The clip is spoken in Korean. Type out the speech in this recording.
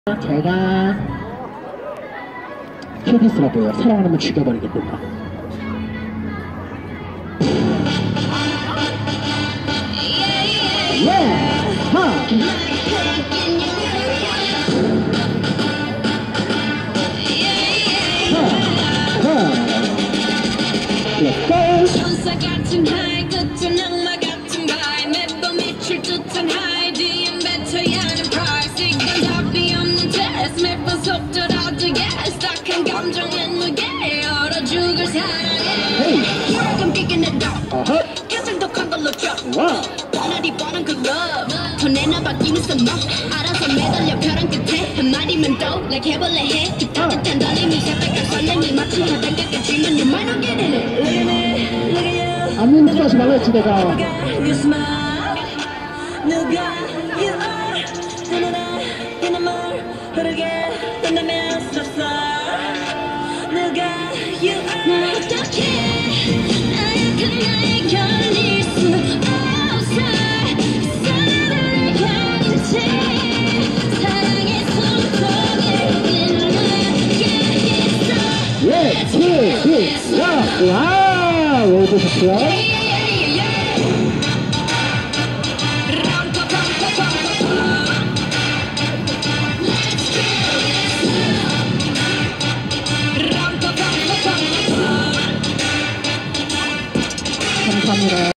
제가 큐비스라고요. 사랑 안 하면 죽여버리겠다. 천사 같은 하이 끝은 악마 같은 바이 매번 미칠 듯한 하이 뒤엔 뱉어야 하는 프라이스 이건 답이 없는 테스트 매번 속더라도 yes 딱한 감정엔 무게 얼어 죽을 사랑해 가끔 끼긴 해도 계속 독한 걸로 줘 뻔하디 뻔한 그 love 더 내놔봐 give me some more 알아서 매달려 벼랑 끝에 한마디면 또 like 해볼래 해 따뜻한 달님이 새빨간 설렘이 마치 바닥까지만 you might not get in it look at me look at you 안녕 하지 말라 했지 내가. You smile 누가 you are 하나나 뭘 흐르게 된다면 썼어 누가 you are 어떻게 나약한 나의 견딜 수 없어 사랑을 가진 채 사랑의 손톱에 끊어게 있어 와, 왜 보셨어요?